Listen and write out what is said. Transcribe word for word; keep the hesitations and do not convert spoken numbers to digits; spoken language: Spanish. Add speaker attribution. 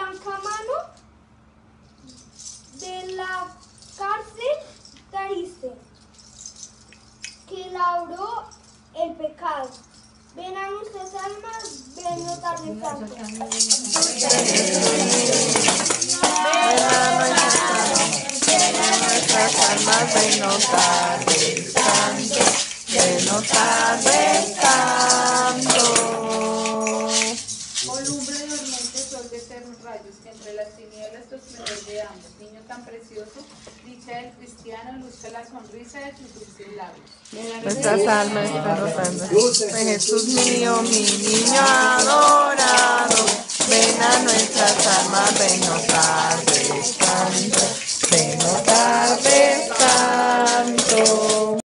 Speaker 1: blanca mano de la cárcel trajiste, que labró el pecado. Ven a nuestras almas, ven no tarde tanto.
Speaker 2: Ven a nuestras almas, ven no tarde tanto, ven no tarde tanto.
Speaker 3: Oh lumbre de oriente, sol de eternos rayos, que entre las tinieblas tu esplendor veamos. Niño tan precioso, dicha del cristiano, luzca la sonrisa de tus dulces labios.
Speaker 2: Nuestras almas están rotando. Ven Jesús mío, mi niño adorado, ven a nuestras almas, ven no tarde tanto.